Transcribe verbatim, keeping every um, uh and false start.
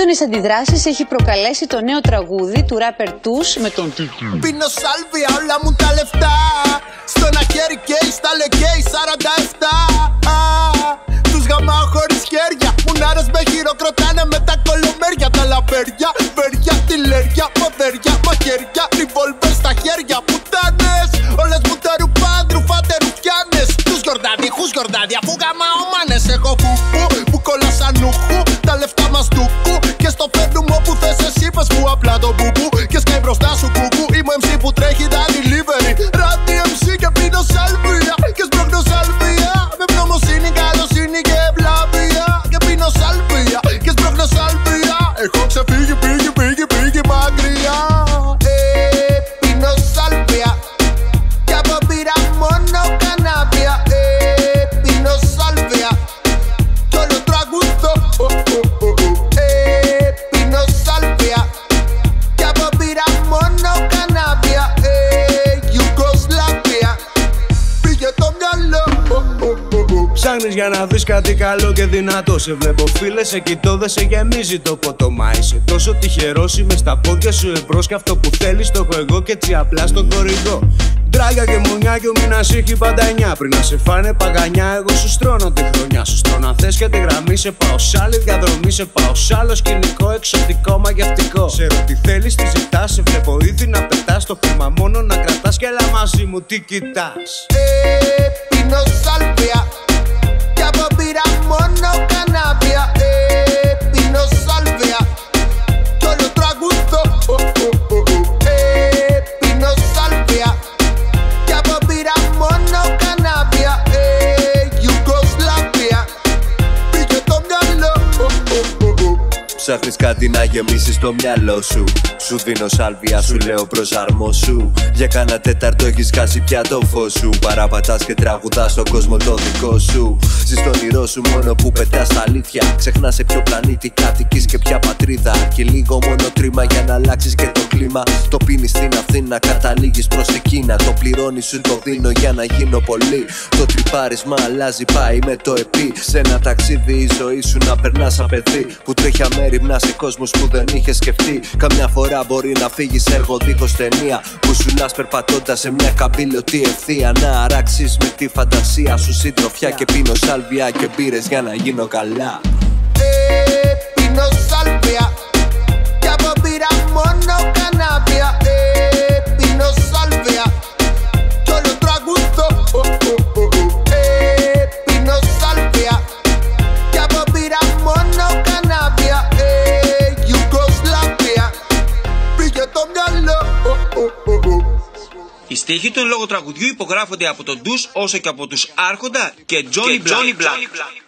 Έντονες αντιδράσεις έχει προκαλέσει το νέο τραγούδι του ράπερ Τους με τον τίτλο Πίνω σάλβια, όλα μου τα λεφτά. Στο ένα χέρι καίει, στα λεκαίει σαράντα επτά. Τους γαμάω χωρίς χέρια. Μουνάρες με χειροκροτάνε με τα κολομέρια. Τα λαπέρια, βέρια, τηλέρια, ποδέρια, μαχαίρια, ριβόλβερ στα χέρια. Πουτάνες, όλες μου τα ρουφάντρου, φάτε ρουφιάνες. Τους γιορτάδι, χους γιορτάδι, αφού γαμάω μάνες. Έχω φουφού, που κόλλα σαν νούχου. Τα λεφτά μας ντουκού και στο φέρνουμε όπου θες εσύ. Πες μου απλά το μπουμπού και σκάει μπροστά σου κουκού. Είμαι εμ σι που τρέχει τα delivery. Ράτι εμ σι και πίνω σάλβια και σπρώχνω σάλβια. Με πνομοσύνη, καλοσύνη και ευλάβεια. Και πίνω σάλβια και σπρώχνω σάλβια. Έχω ξεφύγει, πήγε, πήγε, πήγε μακριά. Ε, πίνω σάλβια και από πήρα μόνο κανάβια. Ε, πίνω σάλβια κι όλο τραγουδό. Ε, πίνω σάλβια και από πήρα μόνο κανάβια. Ε, Ιουγκοσλαβία πήγε το μυαλό. Ψάχνεις για να βρεις κάτι καλό και δυνατό. Σε βλέπω φίλε, σε κοιτώ, δεν σε γεμίζει το ποτό. Μα είσαι τόσο τυχερός, είμαι στα πόδια σου εμπρός. Κι αυτό που θέλεις το έχω εγώ και έτσι απλά στον κορυδό. Ντράγια και μουνιά και ο μήνας έχει πάντα εννιά. Πριν να σε φάνε παγανιά, εγώ σου στρώνω τη χρονιά. Σου στρώνω θες και τη γραμμή. Σε πάω σ' άλλη διαδρομή, σε πάω σ' άλλο σκηνικό. Εξωτικό, μαγευτικό. Ξέρω τι θέλεις, τι ζητάς. Σε βλέπω ήδη να πετάς. Το χρήμα μόνο να κρατάς. Και έλα μαζί μου, τι κοιτάς. Ε, πίνω σάλβια κι από πήρα μόνο κανάβια. Ε, πίνω σάλβια κι όλο τραγουδό. Ε, πίνω σάλβια κι από πήρα μόνο κανάβια. Ε, Ιουγκοσλαβία πήγε το μυαλό. Ψάχνεις κάτι να γεμίσεις το μυαλό σου. Σου δίνω σάλβια, σου λέω προσαρμόσου. Για κάνα τέταρτο έχεις χάσει πια το φως σου. Παραπατάς και τραγουδάς στον κόσμο το δικό σου. Ζεις το όνειρό σου μόνο που πετάς τα αλήθεια. Ξεχνάς σε ποιο πλανήτη κατοικείς και ποια πατρίδα. Και λίγο μόνο τρίμα για να αλλάξεις και το κλίμα. Το πίνεις στην Αθήνα, καταλήγεις προς την Κίνα. Το πληρώνεις, σου το δίνω για να γίνω πολύ. Το τρυπάρισμα αλλάζει, πάει με το επί. Σε ένα ταξίδι η ζωή σου να περνάς σαν παιδί. Που τρέχει αμέριμνα σε κόσμους που δεν είχες σκεφτεί. Καμιά φορά μπορεί να φύγεις έργο δίχως ταινία. Που σου λάς περπατώντας σε μια καμπύλωτη ευθεία. Να αράξεις με τη φαντασία σου συντροφιά. Και πίνω σάλβια και μπύρες για να γίνω καλά. Ε, πίνω σάλβια κι από πήρα μόνο κανάβια. Ε, πίνω σάλβια κι όλο τραγουδό. Ε, πίνω σάλβια κι από πήρα μόνο κανάβια. Ε, Ιουγκοσλαβία πήγε το μυαλό. Οι στίχοι του εν λόγω τραγουδιού υπογράφονται από τον Τους όσο και από τους Άρχοντα και Τζόνι Μπλακ.